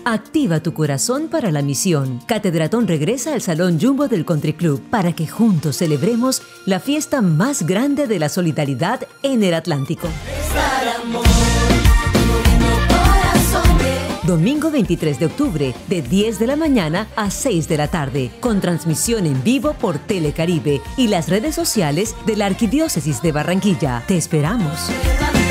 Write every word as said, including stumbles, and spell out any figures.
Activa tu corazón para la misión. Catedratón regresa al Salón Jumbo del Country Club para que juntos celebremos la fiesta más grande de la solidaridad en el Atlántico. Domingo veintitrés de octubre, de diez de la mañana a seis de la tarde, con transmisión en vivo por Telecaribe y las redes sociales de la Arquidiócesis de Barranquilla. Te esperamos.